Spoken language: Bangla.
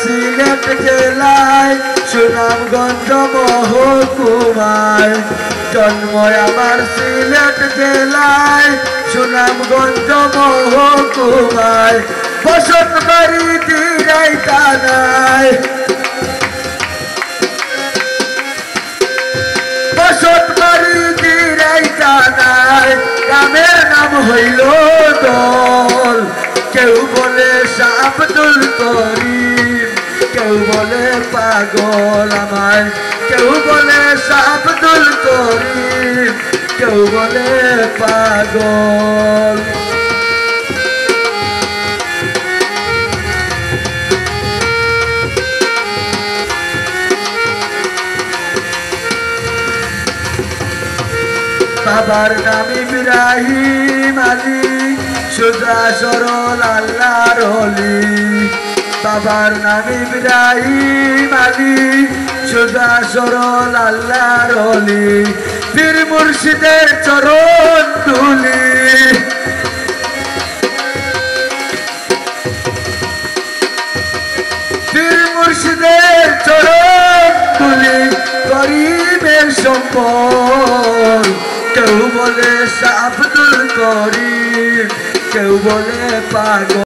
সিলেট জেলায় সুনামগঞ্জ মহকুমায় জন্ম আমার সিলেট জেলায় সুনামগঞ্জ মহকুমায় বসত বাড়ি দিরাই থানায় বসত বাড়ি দিরাই থানায় গ্রামের নাম হইল দল কেউ বলে শাহ আব্দুল করিম কেউ বলে পাগল আমায় কেউ বলে শাহ আব্দুল করিম কেউ বলে পাগল বাবার নাম ইব্রাহিম আলী সোজা সরল আল্লাহর ওলি বাবার নাম ইব্রাহিম আলী সোজা সরল আল্লাহর ওলি পীর মুর্শিদের চরণ ধুলি পীর মুর্শিদের চরণ ধুলি গরিবের সম্পদ কেউ বলে শাহ আব্দুল করিম কেউ বলে পাগল